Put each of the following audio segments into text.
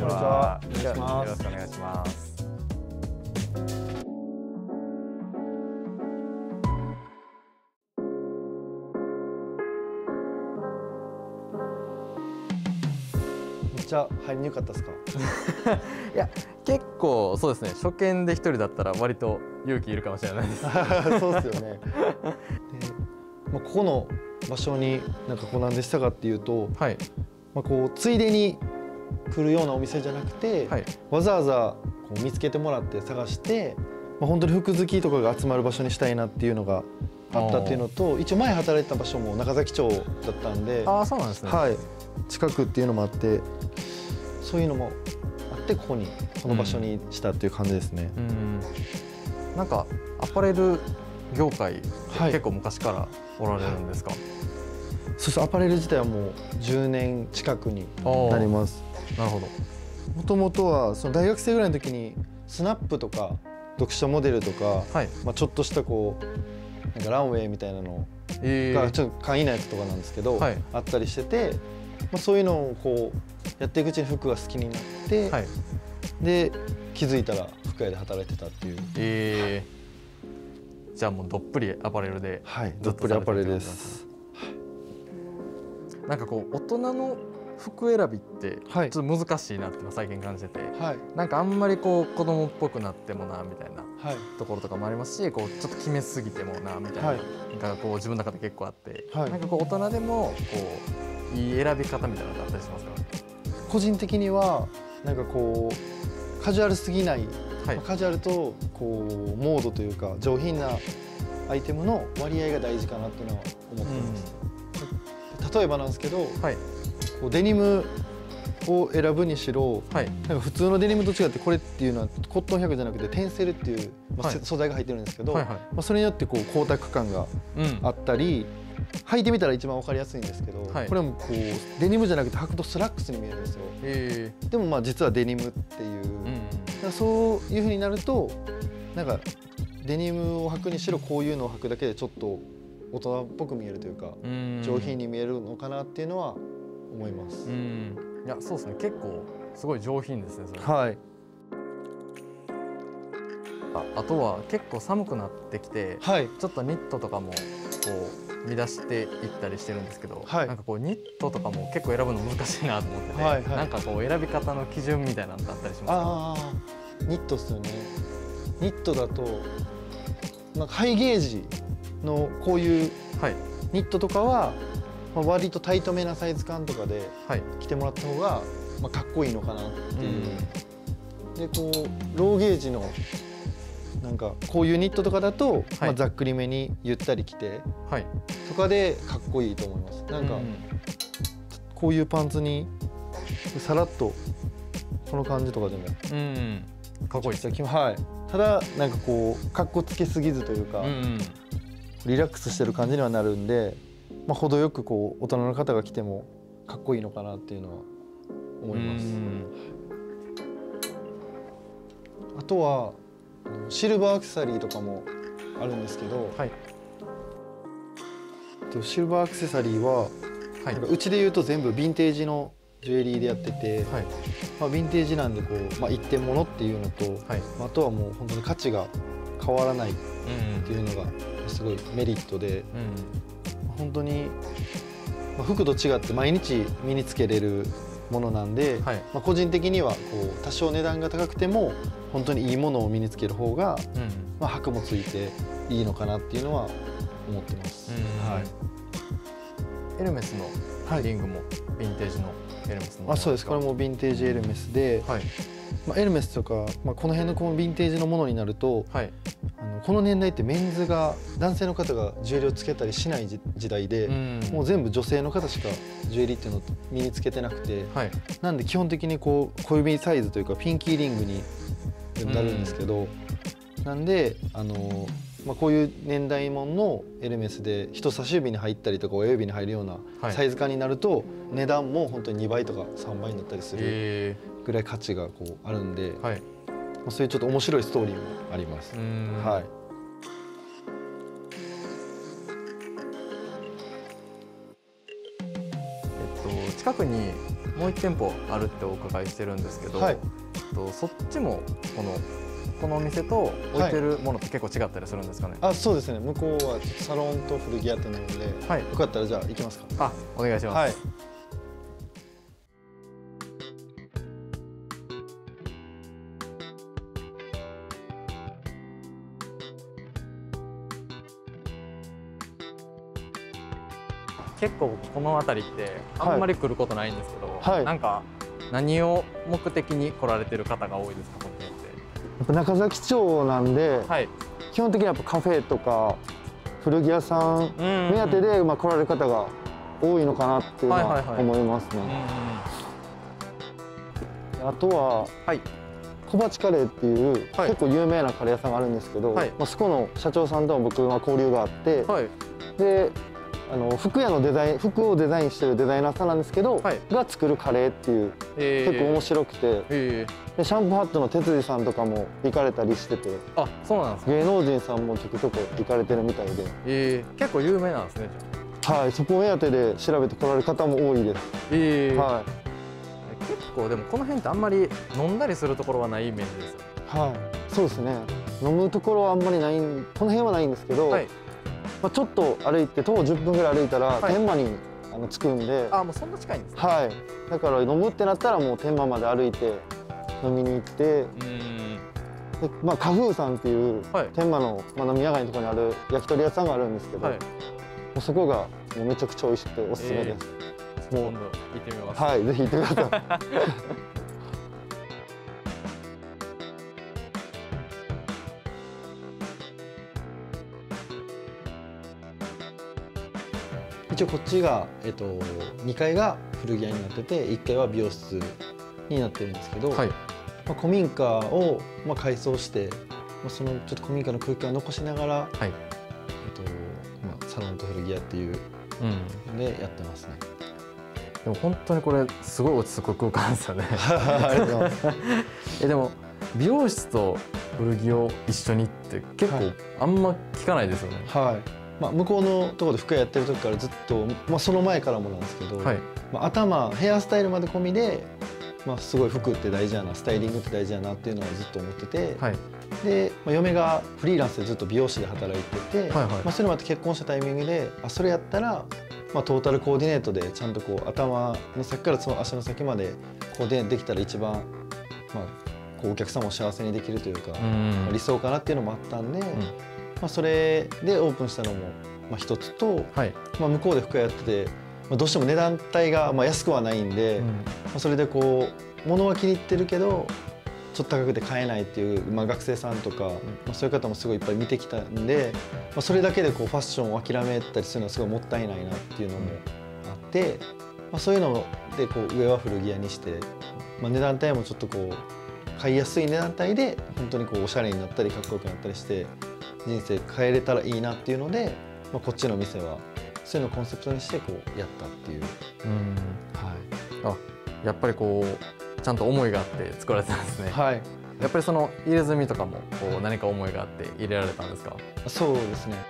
ちは。 よろしくお願いします。 めっちゃ入りにくかったですか？ いや、結構そうですね。初見で一人だったら割と勇気いるかもしれないです。 そうですよね。ここの場所になんかこうなんでしたかっていうと、 はい。 こうついでに来るようなお店じゃなくて、 はい、 わざわざこう見つけてもらって探して、本当に服好きとかが集まる場所にしたいなっていうのがあったっていうのと、一応前働いてた場所も中崎町だったんで、 ああ、そうなんですね。 はい、近くっていうのもあって、そういうのもあってこの場所にしたっていう感じですね。 なんかアパレル業界結構昔からおられるんですか？ そうそう、アパレル自体はもう10年近くになります。 なるほど。 もともとはその大学生ぐらいの時にスナップとか読書モデルとか、はい、ちょっとしたこうなんかランウェイみたいなのがちょっと簡易なやつとかなんですけど、はい、あったりしてて、そういうのをこうやっていくうちに服が好きになって、はい、で気づいたら服屋で働いてたっていう。 じゃあもうどっぷりアパレルで、 はい、どっぷりアパレルです。 なんかこう大人の服選びってちょっと難しいなって最近感じてて、はい、なんかあんまりこう子供っぽくなってもなみたいなところとかもありますし、こうちょっと決めすぎてもなみたいな、なんかこう自分の中で結構あって、はい、なんかこう大人でもこういい選び方みたいなのがあったりしますか？ 個人的にはなんかこうカジュアルすぎない、はい、カジュアルとこうモードというか上品なアイテムの割合が大事かなっていうのは思ってます。例えばなんですけど、はい、こうデニムを選ぶにしろ、はい、なんか普通のデニムと違ってこれっていうのはコットン100じゃなくてテンセルっていう、素材が入ってるんですけど、それによってこう光沢感があったり、履いてみたら一番分かりやすいんですけど、はい、これもこうデニムじゃなくて履くとスラックスに見えるんですよ。でも実はデニムっていう、そういうふうになるとなんかデニムを履くにしろこういうのを履くだけでちょっと大人っぽく見えるというか上品に見えるのかなっていうのは思います。 いや、そうですね。結構すごい上品ですね。それ。 はい。 あとは結構寒くなってきて、はい、ちょっとニットとかもこう乱していったりしてるんですけど、はい、なんかこうニットとかも結構選ぶの難しいなと思ってて、はい、はい、なんかこう選び方の基準みたいなのってあったりしますか？ ああ、ニットっすよね。ニットだとなんかハイゲージのこういうニットとかは、割とタイトめなサイズ感とかで着てもらった方がかっこいいのかなっていう。でこうローゲージのなんかこういうニットとかだと、ざっくりめにゆったり着て、とかでかっこいいと思います。なんかこういうパンツにさらっとこの感じとかでもかっこいいです。 はい。ただなんかこうかっこつけすぎずというか、リラックスしてる感じにはなるんで、程よくこう大人の方が着てもかっこいいのかなっていうのは思います。あとはシルバーアクセサリーとかもあるんですけど、はい、シルバーアクセサリーは、はい、うちでいうと全部ヴィンテージのジュエリーでやってて、はい、ヴィンテージなんでこう、一点物っていうのと、はい、あとはもう本当に価値が変わらないっていうのがすごいメリットで、本当に服と違って毎日身につけれるものなんで、はい、個人的にはこう多少値段が高くても本当にいいものを身につける方が、箔もついていいのかなっていうのは思ってます。はい、 エルメスのリングもヴィンテージのエルメスのものですか？ そうです。これもヴィンテージエルメスで、はい、エルメスとか、この辺のこのヴィンテージのものになると、はい、この年代ってメンズが男性の方がジュエリーをつけたりしない時代で、もう全部女性の方しかジュエリーっていうのを身につけてなくて、はい、なんで基本的にこう小指サイズというかピンキーリングになるんですけど、なんでこういう年代もんのエルメスで人差し指に入ったりとか親指に入るようなサイズ感になると、値段も本当に2倍とか3倍になったりするぐらい価値がこうあるんで、はい、そういうちょっと面白いストーリーもあります。はい。 近くにもう1店舗あるってお伺いしてるんですけど、はい、そっちもこのお店と置いてるものって結構違ったりするんですかね。 そうですね。向こうはサロンと古着屋ってなるので、はい、よかったらじゃあ行きますか。 お願いします。はい、結構この辺りってあんまり来ることないんですけど、はい、なんか何を目的に来られてる方が多いですか、この辺って。 やっぱ中崎町なんで、はい、基本的にやっぱカフェとか古着屋さん目当てで来られる方が多いのかなっていうのは思いますね。あとは、はい、小鉢カレーっていう、はい、結構有名なカレー屋さんがあるんですけど、はい、そこの社長さんとも僕は交流があって、はい、で服屋の服をデザインしてるデザイナーさんなんですけど、はい、が作るカレーっていう、結構面白くて、でシャンプーハットの哲司さんとかも行かれたりしてて、 そうなんですか。 芸能人さんもちょくちょく行かれてるみたいで、 結構有名なんですね。 はい、そこ目当てで調べて来られる方も多いです。はい、 結構でもこの辺ってあんまり飲んだりするところはないイメージですよ。 はい、そうですね。飲むところはあんまりない、この辺はないんですけど、はい、ちょっと歩いて徒歩10分ぐらい歩いたら天満に着くんで、 もうそんな近いんですか。はい、だから飲むってなったらもう天満まで歩いて飲みに行って、で花風さんっていう天満の飲み屋街のところにある焼き鳥屋さんがあるんですけど、もうそこがもうめちゃくちゃ美味しくておすすめです。 今度行ってみます。 はい、ぜひ行ってください。一応こっちが、2階が古着屋になってて1階は美容室になってるんですけど、はい、古民家を、改装して、そのちょっと古民家の空間を残しながら、はい、サロンと古着屋っていうのでやってますね。 でも本当にこれすごい落ち着く空間ですよね。ありがとうございます。でも美容室と古着を一緒にって結構あんま聞かないですよね。 はい、向こうのところで服屋やってる時からずっと、その前からもなんですけど、はい、ヘアスタイルまで込みで、すごい服って大事やな、スタイリングって大事やなっていうのはずっと思ってて、はい、で、嫁がフリーランスでずっと美容師で働いてて、それもあって結婚したタイミングでそれやったら、トータルコーディネートでちゃんとこう頭の先からその足の先までコーディネートできたら一番、こうお客様を幸せにできるというか、理想かなっていうのもあったんで。それでオープンしたのも一つと、はい、向こうで服屋やってて、どうしても値段帯が安くはないんで、それでこう物は気に入ってるけどちょっと高くて買えないっていう、学生さんとか、そういう方もすごいいっぱい見てきたんで、それだけでこうファッションを諦めたりするのはすごいもったいないなっていうのもあって、そういうのでこう上は古着屋にして、値段帯もちょっとこう買いやすい値段帯で本当にこうおしゃれになったりかっこよくなったりして。人生変えれたらいいなっていうので、こっちの店はそういうのをコンセプトにしてこうやったっていう。 はい、やっぱりこうちゃんと思いがあって作られてたんですね。はい、やっぱりその入れ墨とかもこう何か思いがあって入れられたんですか。 そうですね。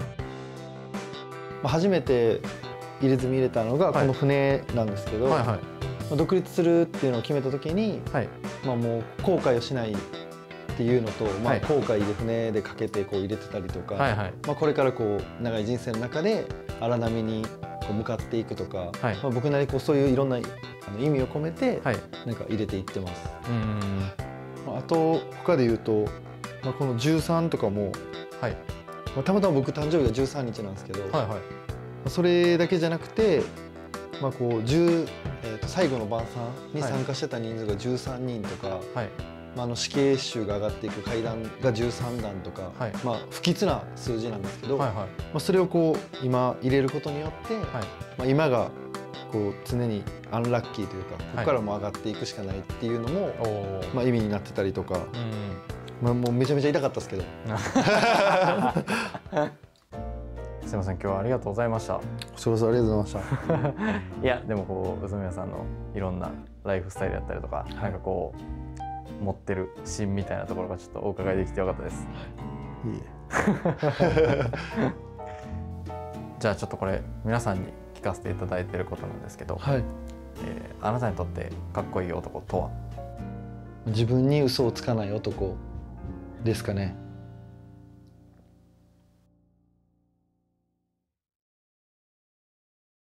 初めて入れ墨入れたのがこの船なんですけど、独立するっていうのを決めた時に、もう後悔をしないっていうのと、航海で船でかけてこう入れてたりとか、これからこう長い人生の中で荒波にこう向かっていくとか、僕なりこうそういういろんな意味を込めてなんか入れていってます。あと他で言うと、この13とかも、たまたま僕誕生日が13日なんですけど、それだけじゃなくて、こう最後の晩餐に参加してた人数が13人とか。死刑囚が上がっていく階段が13段とか、不吉な数字なんですけど、それをこう今入れることによって、今がこう常にアンラッキーというか、ここからも上がっていくしかないっていうのも、意味になってたりとか、もうめちゃめちゃ痛かったですけど。 すみません、今日はありがとうございました。こちらこそありがとうございました。 いやでもこう宇都宮さんのいろんなライフスタイルやったりとか、なんかこう持ってる芯みたいなところがちょっとお伺いできてよかったです。いいえ。じゃあちょっとこれ皆さんに聞かせていただいていることなんですけど、 あなたにとってかっこいい男とは？ 自分に嘘をつかない男ですかね。